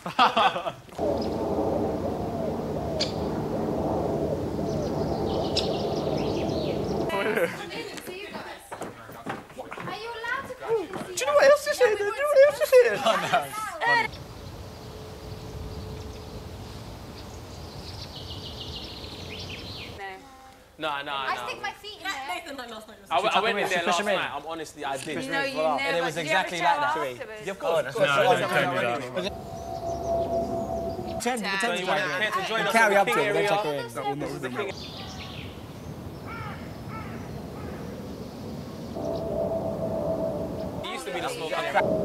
Do you know what else this is? Do you know what else this is? Oh, no. No. I stick my feet in there. I went in there last night. I'm honestly, I did. You know, you never. And it was exactly like that. Yeah, of course. No, don't do that. Pretend you want to join us. Carry up to it, then check her in. That will not with them. He used to be the smoker.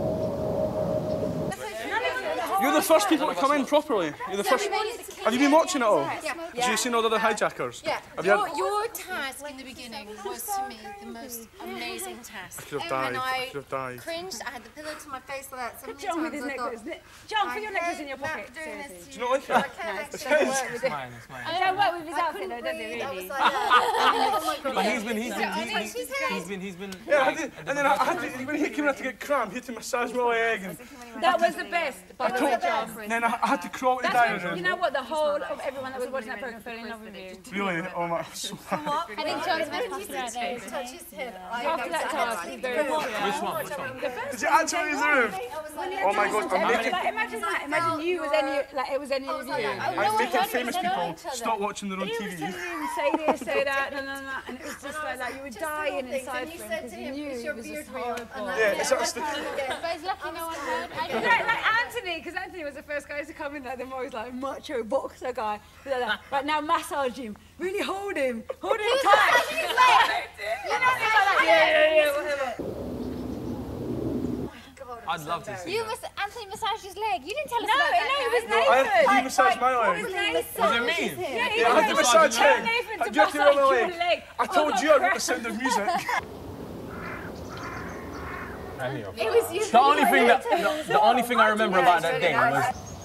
You're the first people to come in properly. You're the first. Have you been watching it all? Yeah. Have you seen all the other hijackers? Yeah. Your task in the beginning was to me the most amazing task. I could have died. And I could have died. cringed. I had the pillow to my face like that. So many John with times his I thought, necklace. John, put your necklace in your pocket. Do Do you not like it? It's Mine. They don't work with his outfit though, don't they, I was really? like, oh my God. But he's been. Yeah, and then I had to, when he came in, I had to get cramp. He had to massage my leg, and That was the best. By the way, John. then I had to crawl to the dining room. You know what? The whole of everyone that was watching that program fell in love with you. Really? Oh my, I'm so happy. I think John's most popular there. Touch his hip. After that task, he's very popular. Which one? Did you actually use the room? Oh my God, I'm making. Like, imagine that. Imagine you was any, like it was any of you. I'm making famous people stop watching their own He was TV. telling you, say this, say that, no, and it was just like you were dying inside for him because you knew it was just horrible. Yeah, it's actually. But it's lucky no one heard. Like Anthony, because Anthony was the first guy to come in, like the most like macho boxer guy. Right now, massage him, really hold him tight. You know, things like that. Yeah, whatever. I'd love to see that. Anthony massaged his leg. You didn't tell us No, about that. it was No, you massaged my leg. Was it me? Yeah, I had to massage him. Nathan to You have to rub my massage your leg. I told you I wrote the sound of music. It was you. The only thing I remember about that day was.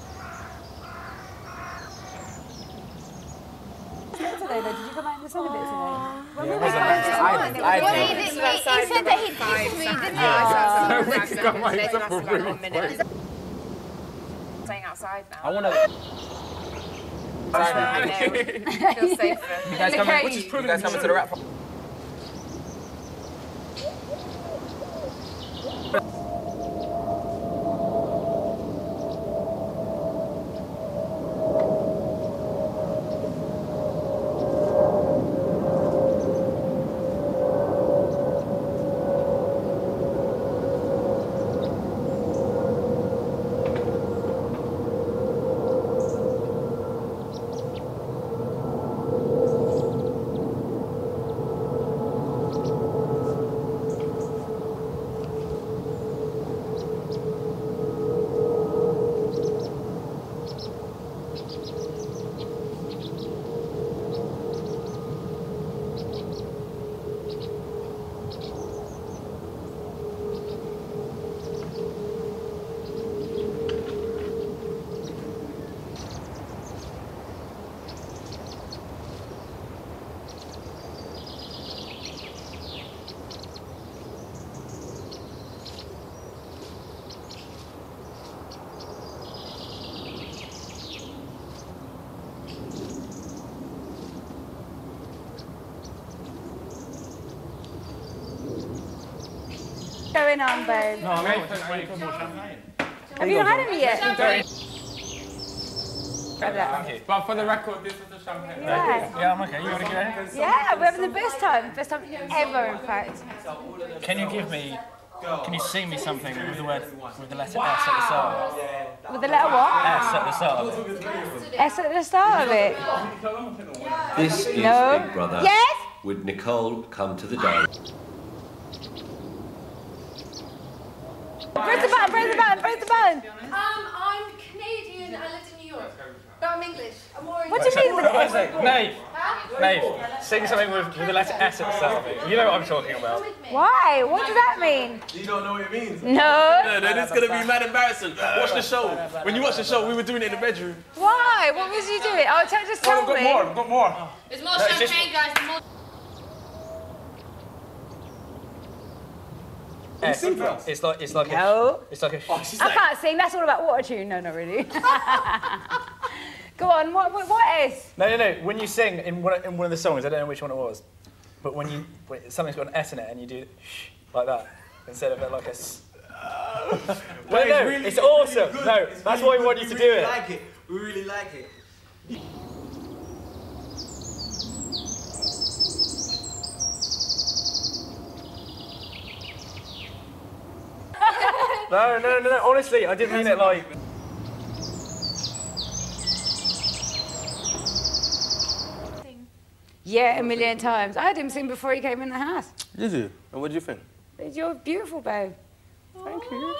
Today, though, did you come out in the sun a bit today? Yeah, it wasn't nice. I did. He said that he'd kissed me, didn't he? Staying outside now. I want to. I know. Feel safer. You guys coming to the rap? Going on, babe? No, I'm waiting for more champagne. Have you not had any yet? Thank you. But for the record, this is the champagne. Yeah. Yeah, I'm okay. You want to get it? Yeah, we're having the best time ever, in fact. Can you sing me something with the letter S at the start? With the letter what? S at the start. S at the start of it. This is No. Big Brother. Yes? With Nicole come to the diary. Press the button, press the button, press the button. I'm Canadian. I lived in New York. But I'm English. I'm more What do you mean with What it? is it? Maeve, sing something with the letter S at the start of it. You know what I'm talking about. Why? What does that mean? You don't know what it means? No. Then it's gonna be mad embarrassing. Watch the show. When you watch the show, we were doing it in the bedroom. Why? What was you doing? Oh, just tell I've got me. more, I've got more. There's more champagne, guys. There's more. S. It's like No. It's like a. Oh, she's I like, can't sing. That's all about water tune. No, not really. Go on. What is? No. When you sing in one of the songs, I don't know which one it was, but when something's got an S in it and you do shh like that instead of like a. Well, no, really, it's awesome. Really no, that's why we want you to do it. Like it. We really like it. No. Honestly, I didn't mean it like. Yeah, a million times. I heard him sing before he came in the house. did you? And what did you think? You're beautiful, babe. Thank you.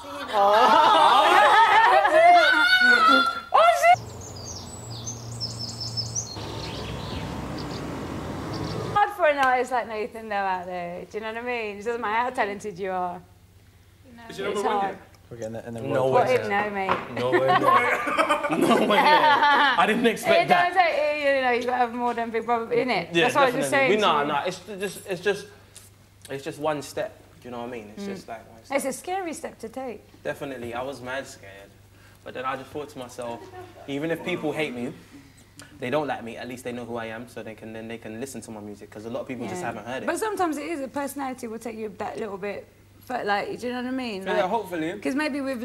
Hard for an artist like Nathan, though, out there. Do you know what I mean? It doesn't matter how talented you are. Is your number one yet? We're getting in the No What way. it? No, mate. No way. No way. I didn't expect that. You know, you've got to have more than Big Brother, innit? Yeah, That's what I was just saying. Nah. It's just one step. Do you know what I mean? It's just like one step. It's a scary step to take. Definitely, I was mad scared. But then I just thought to myself, even if people hate me, they don't like me, at least they know who I am, so they can listen to my music, because a lot of people just haven't heard it. But sometimes it is, a personality will take you that little bit, but like, do you know what I mean? Like, Yeah, hopefully. because maybe we've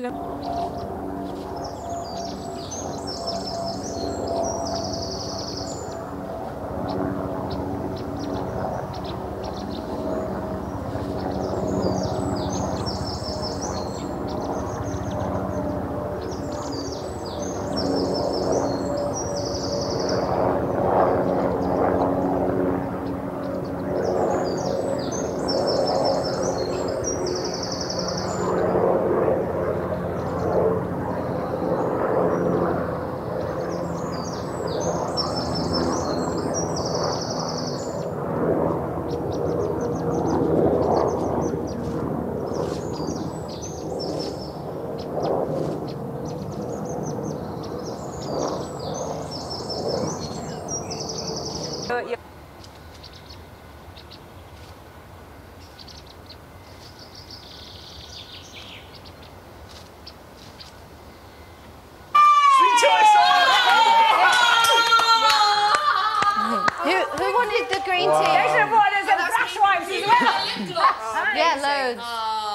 Who wanted the green tea? They should have brought us some flash wipes as well. Yeah, loads.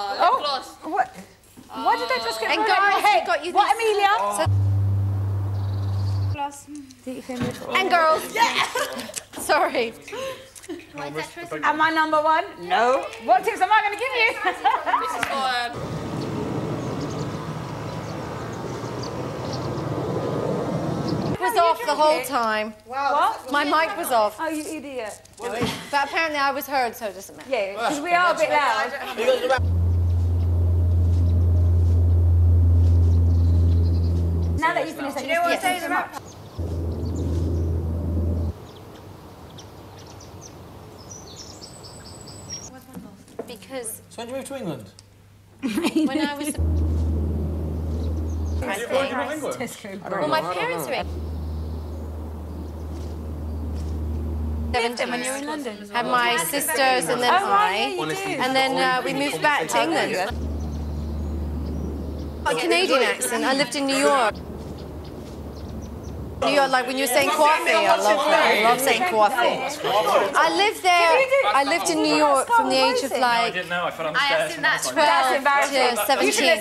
What did they just get? And thrown at girls, my head? you got you What, these- Amelia? And girls. Yeah. Sorry. Am I number one? No. What tips am I going to give you? Was off the whole time. What? My mic was off. Oh, you idiot. But apparently I was heard, so it doesn't matter. Yeah, because we are a bit loud. Now that you finished that, you know what I'm saying about? Because So when did you move to England? when I was... Well, my parents were... When you were in London. Had my sisters and then and then we moved back to England. A Canadian accent. I lived in New York. New York, like when you're saying coffee, I love that. I love saying coffee. I lived there. I lived in New York from the age of I like didn't know. I fell on the stairs. 12 to 17.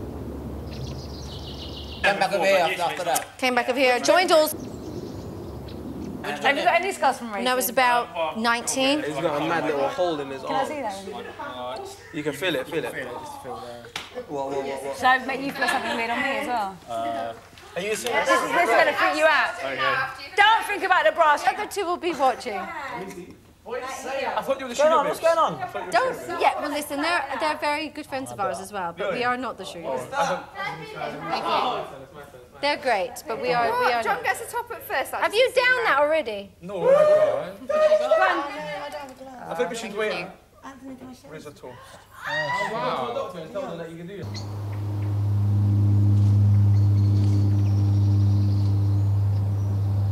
Came back over here after that. Came back over here. Joined all. Have you got any scars from race? When I was about 19. He's got a mad little hole in his Can I arm. see that? You can feel it, feel it. Should I make you feel something weird on me as well? Are you serious? This is going to freak you out. Don't think about the brass. The other two will be watching. I thought you were the What's going sugar on? What's going on? Don't. Yeah. Well, listen. They're very good friends of ours as well, but we are not the Shrews. They're great, but we are. We are. John gets the top at first. Have you down that already? No, oh my God. I think we should wait. Where's the tour?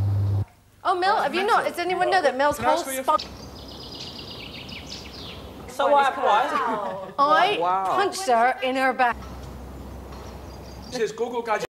Oh, Mel, have you not? Does anyone know that Mel's whole spine... So what? I punched her in her back. She says, go, go, gadget.